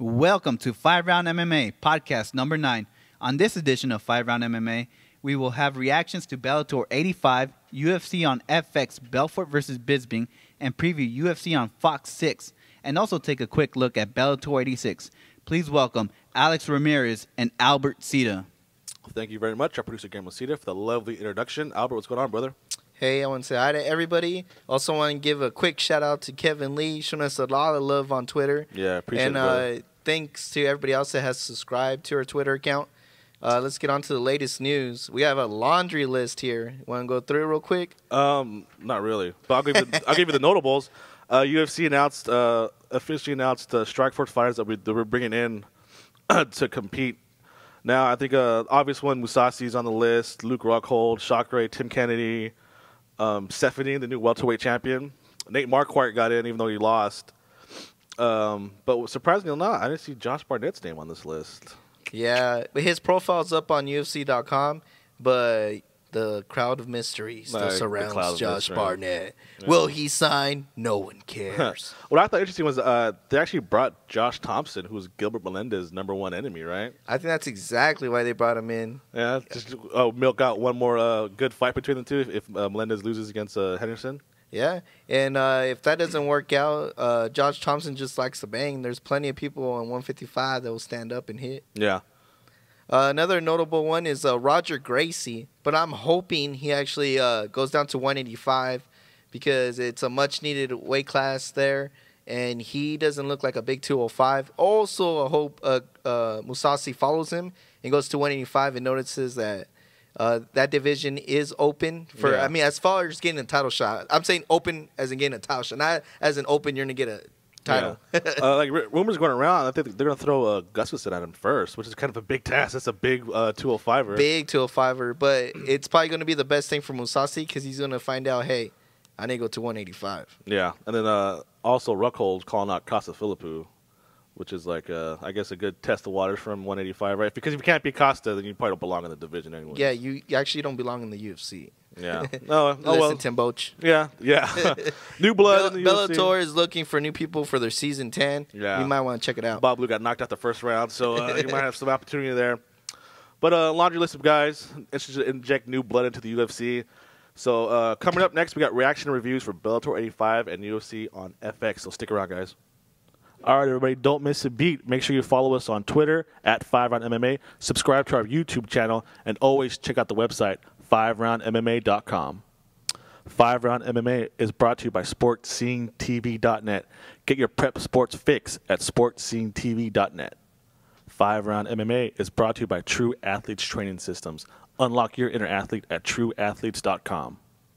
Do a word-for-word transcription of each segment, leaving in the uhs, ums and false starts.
Welcome to five round M M A, podcast number nine. On this edition of five round M M A, we will have reactions to Bellator eighty-five, U F C on F X, Belfort versus Bisping, and preview U F C on Fox six, and also take a quick look at Bellator eighty-six. Please welcome Alex Ramirez and Albert Cita. Thank you very much, our producer, Guillermo Cita, for the lovely introduction. Albert, what's going on, brother? Hey, I want to say hi to everybody. Also want to give a quick shout-out to Kevin Lee, showing us a lot of love on Twitter. Yeah, appreciate and, it, brother. uh, thanks to everybody else that has subscribed to our Twitter account. Uh, let's get on to the latest news. We have a laundry list here. Want to go through it real quick? Um, not really, but I'll give you, I'll give you the notables. Uh, U F C announced, uh, officially announced uh, Strikeforce fighters that, we, that we're bringing in to compete. Now, I think uh, obvious one, Mousasi's on the list, Luke Rockhold, Shockley, Tim Kennedy, um, Stephanie, the new welterweight champion. Nate Marquardt got in, even though he lost. Um, but surprisingly not, I didn't see Josh Barnett's name on this list. Yeah, his profile's up on U F C dot com, but the crowd of mystery still Like, the surrounds cloud of Josh mystery. Barnett. Yeah. Will he sign? No one cares. What I thought interesting was uh, they actually brought Josh Thompson, who's Gilbert Melendez's number one enemy, right? I think that's exactly why they brought him in. Yeah, just uh, milk out one more uh, good fight between the two if, if uh, Melendez loses against uh, Henderson. Yeah, and uh, if that doesn't work out, uh, Josh Thompson just likes to bang. There's plenty of people on one fifty-five that will stand up and hit. Yeah. Uh, another notable one is uh, Roger Gracie, but I'm hoping he actually uh, goes down to one eighty-five because it's a much-needed weight class there, and he doesn't look like a big two oh five. Also, I hope uh, uh, Mousasi follows him and goes to one eighty-five and notices that uh, that division is open for. Yeah. I mean, as far as getting a title shot, I'm saying open as in getting a title shot, not as in open you're gonna get a title. Yeah. uh, like r- rumors going around, I think they're going to throw uh, Gustafsson at him first, which is kind of a big task. That's a big uh, two oh five-er. Big two oh five-er, but it's probably going to be the best thing for Mousasi because he's going to find out, hey, I need to go to one eighty-five. Yeah, and then uh, also Rockhold calling out Costa Philippou, which is like, uh, I guess, a good test of waters from one eighty-five, right? Because if you can't beat Costa, then you probably don't belong in the division anyway. Yeah, you you actually don't belong in the U F C. Yeah. No, oh, Listen, well. Tim Boach. Yeah, yeah. New blood in the Bell- U F C. Bellator is looking for new people for their season ten. Yeah. You might want to check it out. Bob Blue got knocked out the first round, so uh, you might have some opportunity there. But uh, laundry list of guys interested to inject new blood into the U F C. So uh, coming up next, we got reaction reviews for Bellator eighty-five and U F C on F X. So stick around, guys. All right, everybody, don't miss a beat. Make sure you follow us on Twitter at five round M M A. Subscribe to our YouTube channel, and always check out the website, five round M M A dot com. five round M M A is brought to you by sports scene T V dot net. Get your prep sports fix at sports scene T V dot net. five round M M A is brought to you by True Athletes Training Systems. Unlock your inner athlete at true athletes dot com.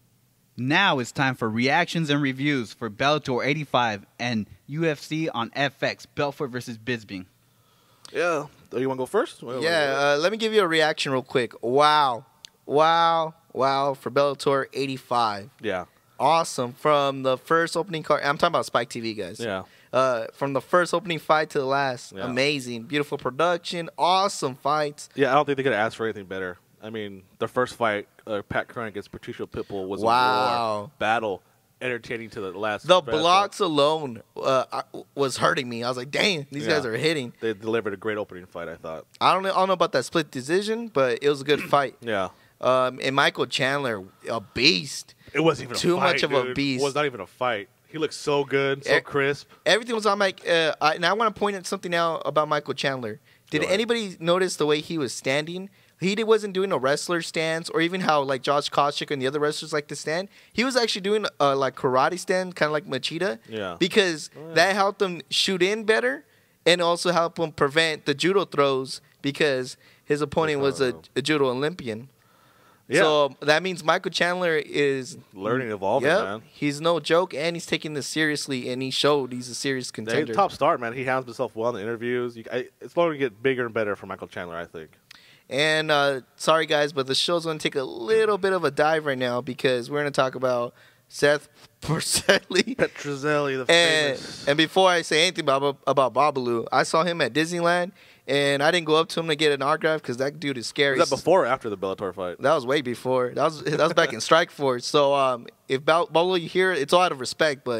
Now it's time for reactions and reviews for Bellator eighty-five and U F C on F X, Belfort versus Bisping. Yeah. Oh, you want to go first? Yeah, uh, let me give you a reaction real quick. Wow. Wow. Wow for Bellator eighty-five. Yeah. Awesome. From the first opening card. I'm talking about Spike T V, guys. Yeah. Uh, from the first opening fight to the last. Yeah. Amazing. Beautiful production. Awesome fights. Yeah, I don't think they could have asked for anything better. I mean, the first fight, uh, Pat Curran against Patricio Pitbull, was a Wow. war battle, entertaining to the last. The last blocks alone uh, I- was hurting me. I was like, dang, these Yeah. guys are hitting. They delivered a great opening fight, I thought. I don't know, I don't know about that split decision, but it was a good fight. Yeah. Um, and Michael Chandler, a beast. It wasn't even a Too fight, much of a dude. beast. It was not even a fight. He looked so good, so Eh, crisp. Everything was on Mike. Uh, I, and I want to point out something out about Michael Chandler. Did Go ahead. anybody notice the way he was standing? He did- wasn't doing a wrestler stance, or even how like Josh Koscheck and the other wrestlers like to stand. He was actually doing uh, like karate stand, kind of like Machida. Yeah. Because Oh, yeah. that helped him shoot in better, and also helped him prevent the judo throws because his opponent was a, a judo Olympian. Yeah. So that means Michael Chandler is Learning, evolving, Yep, man. he's no joke, and he's taking this seriously, and he showed he's a serious He's a contender. top start, man. He handles himself well in the interviews. You, I, it's going to get bigger and better for Michael Chandler, I think. And uh, sorry, guys, but the show's going to take a little bit of a dive right now because we're going to talk about Seth Porcelli. Petrozelli, the And, famous. and before I say anything about, about Babalu, I saw him at Disneyland, and I didn't go up to him to get an autograph because that dude is scary. Was that before or after the Bellator fight? That was way before. That was that was back in Strikeforce. So um, if Babalu you hear it, it's all out of respect, but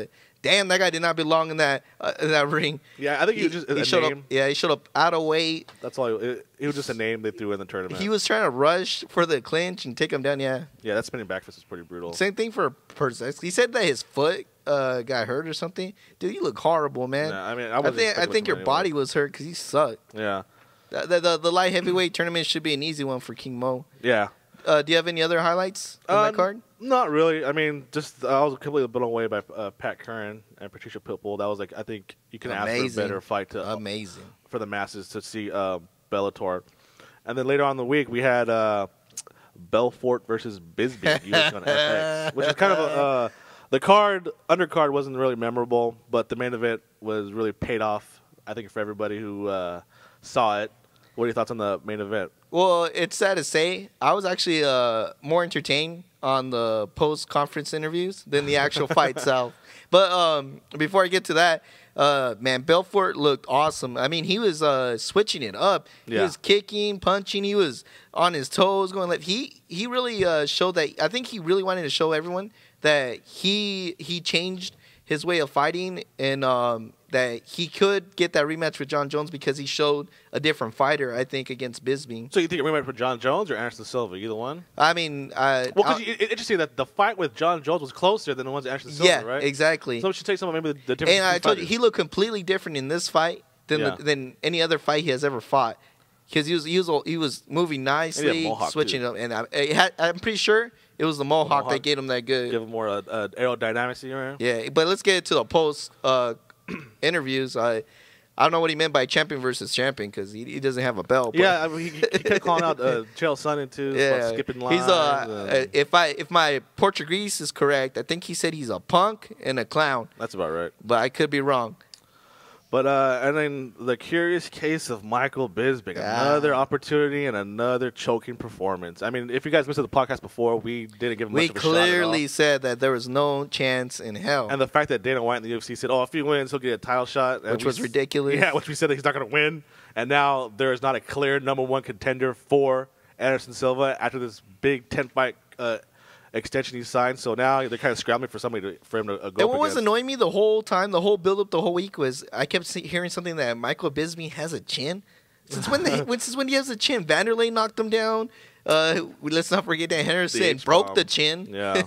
damn, that guy did not belong in that uh, in that ring. Yeah, I think he, he was just he a showed name. up. Yeah, he showed up out of weight. That's all. He, it, he was just a name they threw in the tournament. He was trying to rush for the clinch and take him down. Yeah. Yeah, that spinning back fist is pretty brutal. Same thing for Perzex. He said that his foot uh, got hurt or something. Dude, you look horrible, man. Yeah, I mean, I, I wasn't think I expecting think much your from him body anyway. was hurt because you suck. Yeah. The, the, the, the light heavyweight tournament should be an easy one for King Mo. Yeah. Uh, do you have any other highlights on Uh, that card? Not really. I mean, just I was completely blown away by uh, Pat Curran and Patricia Pitbull. That was like I think you can ask Amazing. for a better fight to Amazing. for the masses to see uh, Bellator. And then later on in the week we had uh, Belfort versus Bisping, U F C on F X, which is kind of a, uh, the card undercard wasn't really memorable, but the main event was really paid off. I think for everybody who uh, saw it. What are your thoughts on the main event? Well, it's sad to say, I was actually uh, more entertained on the post-conference interviews than the actual fight itself. But um, before I get to that, uh, man, Belfort looked awesome. I mean, he was uh, switching it up. He Yeah. was kicking, punching. He was on his toes, going left. He he really uh, showed that. I think he really wanted to show everyone that he he changed his way of fighting and um, that he could get that rematch with John Jones because he showed a different fighter, I think, against Bisping. So you think you're rematch with John Jones or Anderson Silva? Either one? I mean, uh, Well, I'll- because it's interesting that the fight with John Jones was closer than the ones with Anderson Silva, yeah, right? exactly. So we should take some of maybe the, the difference. And I between told you, fighters. he looked completely different in this fight than Yeah. the, than any other fight he has ever fought. Because he was he was he was moving nicely, mohawk, switching too. up, and I, it had, I'm pretty sure it was the mohawk, mohawk. that gave him that good. give him more uh, uh, aerodynamics, right? Yeah, but let's get to the post uh, interviews. I I don't know what he meant by champion versus champion because he, he doesn't have a belt. but- Yeah, I mean, he, he kept calling out uh, Chael Sonnen too, yeah, about skipping lines. he's uh, and- if I if my Portuguese is correct, I think he said he's a punk and a clown, that's about right. but I could be wrong. But uh, and then the curious case of Michael Bisping, Ah. another opportunity and another choking performance. I mean, if you guys listened to the podcast before, we didn't give him We much of a shot at all. clearly said that there was no chance in hell. And the fact that Dana White in the U F C said, "Oh, if he wins, he'll get a title shot," and Which we was s- ridiculous. Yeah, which we said that he's not going to win, and now there is not a clear number one contender for Anderson Silva after this big ten fight uh, extension he signed. So now they're kind of scrambling for somebody to, for him to uh, go And up what was against. annoying me the whole time, the whole build up, the whole week was I kept see- hearing something that Michael Bisping has a chin. Since when? The, when- since when he has a chin? Vanderlei knocked him down. Uh, let's not forget that Henderson H-bomb. broke the chin. Yeah.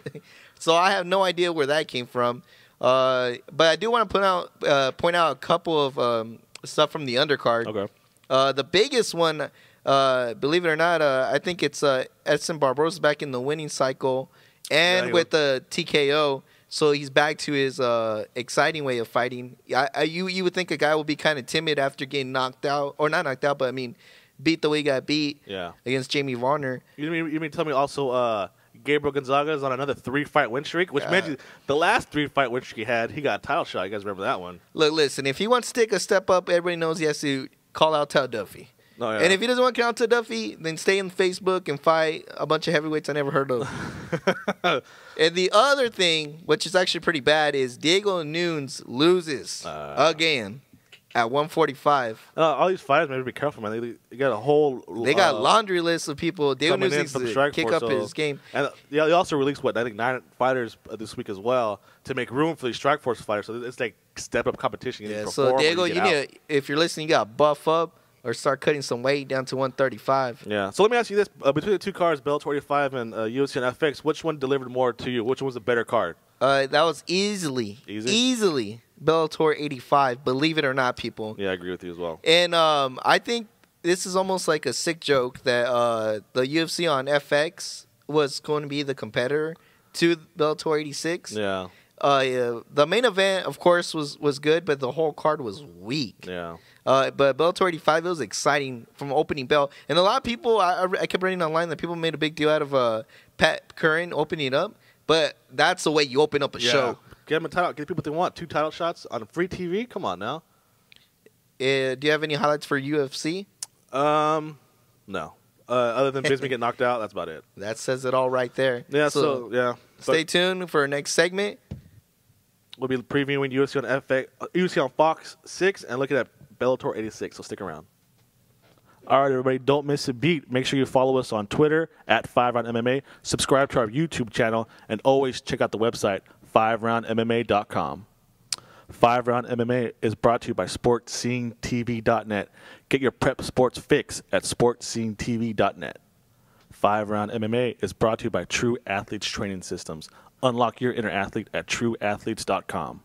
So I have no idea where that came from. Uh, but I do want to point out uh, point out a couple of um, stuff from the undercard. Okay. Uh, the biggest one, uh, believe it or not, uh, I think it's uh, Edson Barbosa back in the winning cycle, and Yeah, he with the T K O. So he's back to his uh, exciting way of fighting. I, I, you you would think a guy would be kind of timid after getting knocked out, or not knocked out, but I mean, beat the way he got beat Yeah. against Jamie Varner. You mean you mean tell me also uh, Gabriel Gonzaga is on another three fight win streak, which Yeah. meant you, the last three fight win streak he had, he got a title shot. You guys remember that one? Look, listen, if he wants to take a step up, everybody knows he has to call out Tel Duffy. No, yeah. And if he doesn't want to count to Duffy, then stay on Facebook and fight a bunch of heavyweights I never heard of. And the other thing, which is actually pretty bad, is Diego Nunes loses Uh. again at one forty-five. uh, all these fighters, maybe be careful, man. They, they got a whole. They got uh, laundry lists of people. Diego coming Nunes in needs from to Strike kick Force, up so- his game. And uh, yeah, they also released what I think nine fighters uh, this week as well to make room for these Strike Force fighters. So it's like step up competition. You need Yeah, to so perform or Diego, get you out. need to, if you're listening, you got to buff up or start cutting some weight down to one thirty-five. Yeah. So let me ask you this: uh, between the two cards, Bellator eighty-five and uh, U F C and F X, which one delivered more to you? Which one was the better card? Uh, that was easily, Easy? easily Bellator eighty-five. Believe it or not, people. Yeah, I agree with you as well. And um, I think this is almost like a sick joke that uh, the U F C on F X was going to be the competitor to Bellator eighty-six. Yeah. Uh, yeah, the main event, of course, was, was good, but the whole card was weak. Yeah. Uh, but Bellator eighty-five, it was exciting from opening bell. And a lot of people, I, I kept reading online that people made a big deal out of uh, Pat Curran opening it up. But that's the way you open up a yeah. show. Get them a title. Get people what they want. Two title shots on free T V. Come on now. Uh, do you have any highlights for U F C? Um, no. Uh, other than Bisping get knocked out, that's about it. That says it all right there. Yeah. So, yeah. Stay tuned for our next segment. We'll be previewing U F C on F X, uh, U F C on Fox six, and looking at Bellator eighty-six. So stick around. All right, everybody, don't miss a beat. Make sure you follow us on Twitter at five round M M A. Subscribe to our YouTube channel, and always check out the website five round M M A dot com. Five Round M M A is brought to you by sports scene T V dot net. Get your prep sports fix at sports scene T V dot net. Five Round M M A is brought to you by True Athletes Training Systems. Unlock your inner athlete at true athletes dot com.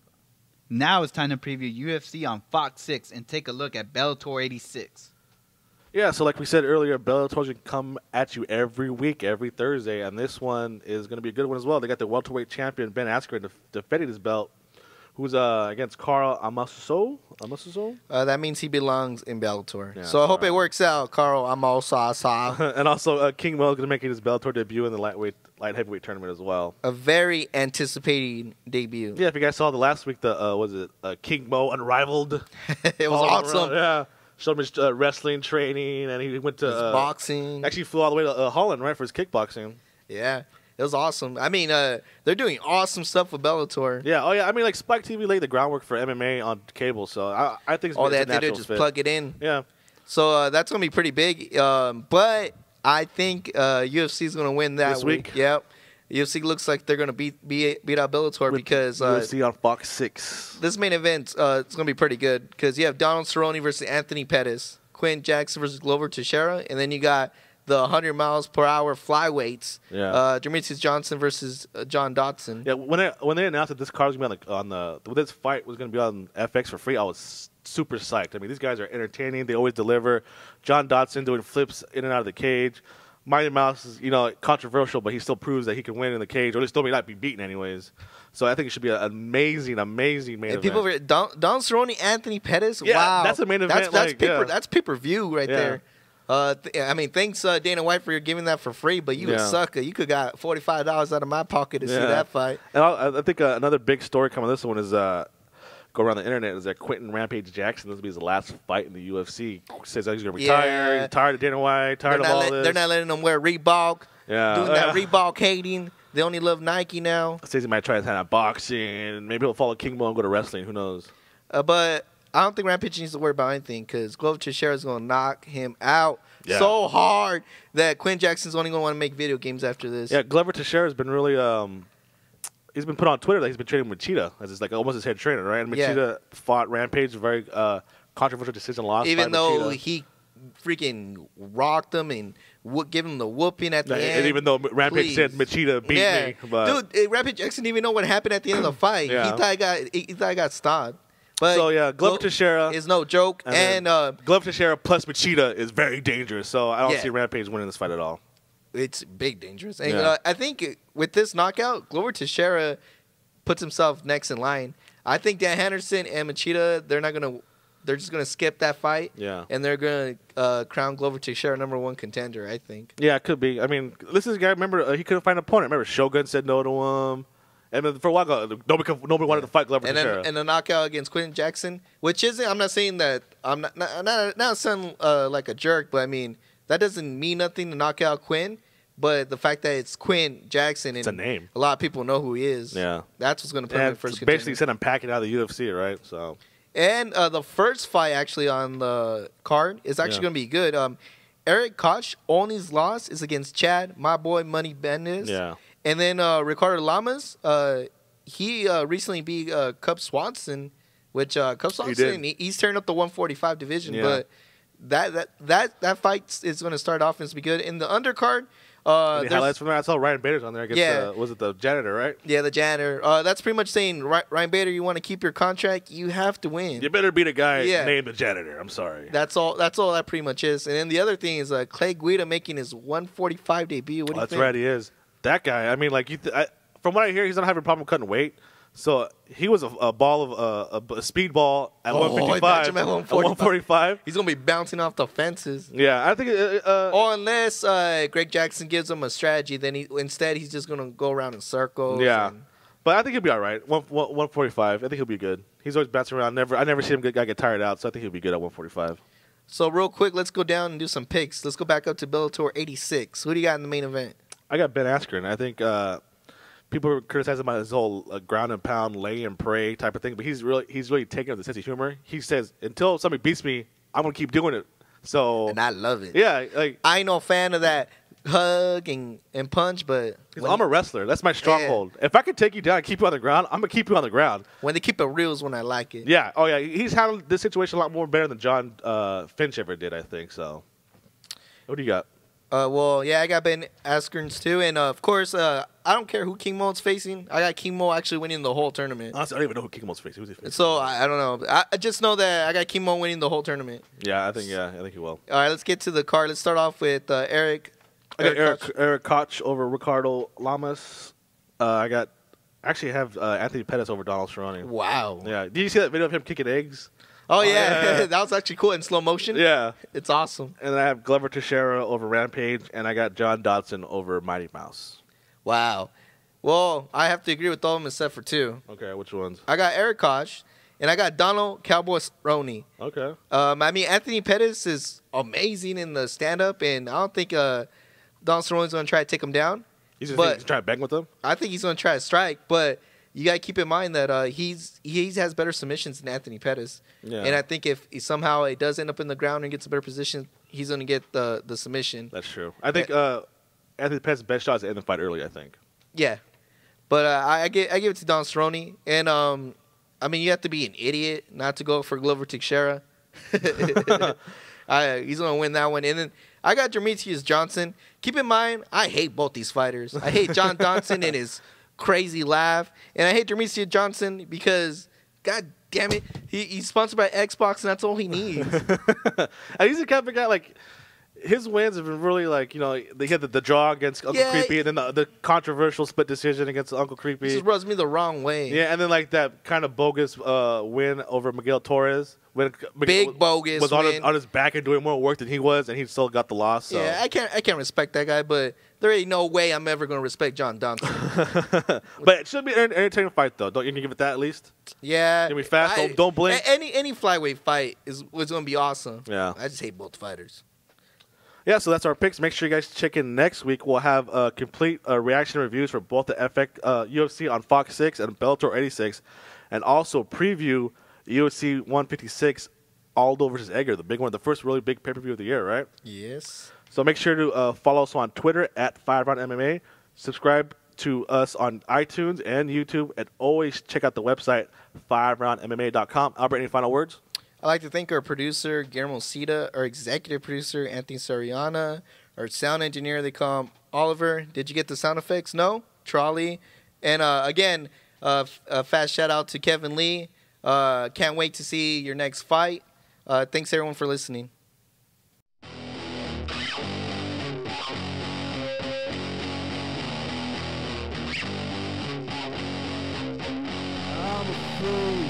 Now it's time to preview U F C on Fox six and take a look at Bellator eighty-six. Yeah, so like we said earlier, Bellator's going to come at you every week, every Thursday, and this one is going to be a good one as well. They got the welterweight champion, Ben Askren, def- defending his belt, who's uh, against Carl Amaso. Amaso? Uh, that means he belongs in Bellator. Yeah, so I hope sorry. it works out, Carl Amosasa. And also, uh, King Mo is going to make his Bellator debut in the lightweight, light heavyweight tournament as well. A very anticipated debut. Yeah, if you guys saw the last week, the uh, was it uh, King Mo Unrivaled? It was All awesome. around, yeah. Showed him his uh, wrestling training, and he went to His uh, boxing. Actually, flew all the way to uh, Holland, right, for his kickboxing. Yeah, it was awesome. I mean, uh, they're doing awesome stuff with Bellator. Yeah, oh yeah. I mean, like Spike T V laid the groundwork for M M A on cable, so I, I think it's, All it's they a have to do natural is just fit. plug it in. Yeah, So uh, that's gonna be pretty big. Um, but I think uh, U F C is gonna win that This week? Yep. U F C looks like they're gonna beat beat, beat out Bellator With because U uh, F C on Fox six. this main event uh, it's gonna be pretty good because you have Donald Cerrone versus Anthony Pettis, Quinn Jackson versus Glover Teixeira, and then you got the one hundred miles per hour flyweights. Yeah. Uh, Demetrius Johnson versus uh, John Dodson. Yeah, when they when they announced that this card was gonna be on the, on the this fight was gonna be on F X for free, I was super psyched. I mean, these guys are entertaining. They always deliver. John Dodson doing flips in and out of the cage. Mighty Mouse is, you know, controversial, but he still proves that he can win in the cage, or at least still may not be beaten anyways. So I think it should be an amazing, amazing main And event. people, were, Don, Don Cerrone, Anthony Pettis. Yeah, wow, that's a main That's event, that's like, pay yeah. that's pay per view right Yeah. there. Uh, th- I mean, thanks uh, Dana White for giving that for free, but you a Yeah. sucker. You could got forty five dollars out of my pocket to see Yeah. that fight. And I, I think uh, another big story coming this one is uh, go around the internet is that Quentin Rampage Jackson, this will be his last fight in the U F C. Says that he's going to retire. Yeah. He's tired of Dana White, They're tired of not, all let- this. they're not letting them wear Reebok. Yeah. Doing that Reebok hating. They only love Nike now. Says he might try his hand at boxing. Maybe he'll follow King Mo and go to wrestling. Who knows? Uh, but I don't think Rampage needs to worry about anything because Glover Teixeira is going to knock him out Yeah. so hard that Quinn Jackson's only going to want to make video games after this. Yeah, Glover Teixeira has been really. Um, he's been put on Twitter that he's been training with Cheetah as his like almost his head trainer, right? And Yeah. Machida fought Rampage, a very uh, controversial decision loss. Even by though Machida. he freaking rocked him and wo- give him the whooping at the and, end. and even though Rampage Please. said Machida beat yeah. me, but Dude, eh, Rampage Jackson didn't even know what happened at the end of the fight. Yeah. He thought he got he, he thought he got stopped. But so yeah, Glover Glo- Teixeira is no joke. and, And, then uh, Glover Teixeira plus Machida is very dangerous. So I don't Yeah. see Rampage winning this fight at all. it's big dangerous. And Yeah. uh, I think with this knockout, Glover Teixeira puts himself next in line. I think Dan Henderson and Machida, they're not gonna, they're just gonna skip that fight. Yeah. And they're gonna uh, crown Glover Teixeira number one contender. I think. Yeah, it could be. I mean, this is a guy. Remember, uh, he couldn't find an opponent. Remember, Shogun said no to him, and then for a while, ago, nobody could- nobody wanted to fight Glover And Teixeira. then and a knockout against Quentin Jackson, which isn't. I'm not saying that I'm not not not, not sound uh, like a jerk, but I mean that doesn't mean nothing to knock out Quinn. But the fact that it's Quinn Jackson and It's a name. a lot of people know who he is. Yeah. that's what's going to put him and in first. basically contender. said I'm packing out of the U F C, right? So And uh, the first fight actually on the card is actually Yeah. going to be good. Um, Eric Koch, only his loss is against Chad, my boy Money Bendis. yeah, And then uh, Ricardo Lamas, uh, he uh, recently beat uh, Cub Swanson, which uh, Cub Swanson, he he's turning up the one forty-five division. Yeah. But that that that that fight is going to start off and be good. In the undercard, uh, Any there's- highlights from that? I saw Ryan Bader's on there. I guess, Yeah. uh, was it the janitor, right? yeah, the janitor. Uh, that's pretty much saying, Ry- Ryan Bader, you want to keep your contract, you have to win. You better beat a guy Yeah. named the janitor. I'm sorry. That's all. That's all that pretty much is. And then the other thing is uh, Clay Guida making his one forty-five debut. What do Oh, you that's think? right, he is. That guy. I mean, like you. Th- I, from what I hear, he's not having a problem cutting weight. So he was a, a ball of uh, a, a speed ball at Oh, one fifty-five. imagine him at At one forty-five. one forty-five. He's gonna be bouncing off the fences. Yeah, I think. Uh, uh, Or unless uh, Greg Jackson gives him a strategy, then he instead he's just gonna go around in circles. Yeah. and- But I think he'll be all right. One, one, one forty-five. I think he'll be good. He's always bouncing around. Never, I never see him get, guy get tired out. So I think he'll be good at one forty-five. So real quick, let's go down and do some picks. Let's go back up to Bellator eighty-six. Who do you got in the main event? I got Ben Askren. I think uh, people were criticizing about his whole uh, ground and pound, lay and pray type of thing, but he's really he's really taking up the sense of humor. He says, "Until somebody beats me, I'm gonna keep doing it." So And I love it. yeah, like I ain't no fan of that hug and, and punch, but 'Cause when, I'm a wrestler. That's my stronghold. If I can take you down and keep you on the ground, I'm gonna keep you on the ground. when they keep it real is when I like it. Yeah. Oh yeah. He's handled this situation a lot more better than John uh, Finch ever did. I think so. What do you got? Uh, well, yeah, I got Ben Askren's too, and uh, of course, uh, I don't care who King Mo's facing. I got King Mo actually winning the whole tournament. Honestly, I don't even know who King Mo's facing. Who's he facing? So I, I don't know. I, I just know that I got King Mo winning the whole tournament. Yeah, I think yeah, I think he will. All right, let's get to the card. Let's start off with uh, Eric. I got Eric Koch. Eric Koch over Ricardo Lamas. Uh, I got actually have uh, Anthony Pettis over Donald Cerrone. Wow. Yeah. Did you see that video of him kicking eggs? Oh, Oh, yeah, yeah, yeah. that was actually cool in slow motion. Yeah. It's awesome. And then I have Glover Teixeira over Rampage, and I got John Dodson over Mighty Mouse. Wow. Well, I have to agree with all of them except for two. Okay, which ones? I got Eric Koch, and I got Donald Cowboy Cerrone. Okay. Um, I mean, Anthony Pettis is amazing in the stand-up, and I don't think uh, Donald Cerrone's going to try to take him down. He's just But- trying to bang with them? I think he's going to try to strike, but you got to keep in mind that uh, he's he has better submissions than Anthony Pettis. Yeah. And I think if he somehow it does end up in the ground and gets a better position, he's going to get the, the submission. That's true. I think uh, Anthony Pettis' best shot is to end the fight early, I think. Yeah. But uh, I, I, give, I give it to Don Cerrone. And, um, I mean, you have to be an idiot not to go for Glover Teixeira. I, he's going to win that one. And then I got Demetrius Johnson. Keep in mind, I hate both these fighters. I hate John Dodson and his crazy laugh. And I hate Demetrius Johnson because, God damn it, he, he's sponsored by Xbox, and that's all he needs. And he's the kind of guy, like, his wins have been really, like, you know, they had the, the draw against Uncle Yeah. Creepy, and then the, the controversial split decision against Uncle He Creepy. just rubs me the wrong way. Yeah, and then, like, that kind of bogus uh, win over Miguel Torres. When Big was, bogus was on his, win. on his back and doing more work than he was, and he still got the loss. So. Yeah, I can't I can't respect that guy, but there ain't no way I'm ever going to respect John Dodson. But it should be an entertaining fight, though. Don't you give it that at least? Yeah. Gonna be fast, don't- don't blink. a- Any any flyweight fight is was going to be awesome. Yeah. I just hate both fighters. Yeah, so that's our picks. Make sure you guys check in next week. We'll have uh, complete uh, reaction reviews for both the F X, uh, U F C on Fox six and Bellator eighty-six, and also preview U F C one fifty-six Aldo versus Edgar, the big one, the first really big pay-per-view of the year, right? Yes. So make sure to uh, follow us on Twitter at five round M M A. Subscribe to us on iTunes and YouTube, and always check out the website five round M M A dot com. Albert, any final words? I'd like to thank our producer, Guillermo Cita, our executive producer, Anthony Sariana, our sound engineer, they call him Oliver. Did you get the sound effects? No? Trolley. And uh, again, uh, f- a fast shout out to Kevin Lee. Uh, can't wait to see your next fight. Uh, thanks everyone for listening. I'm a fool.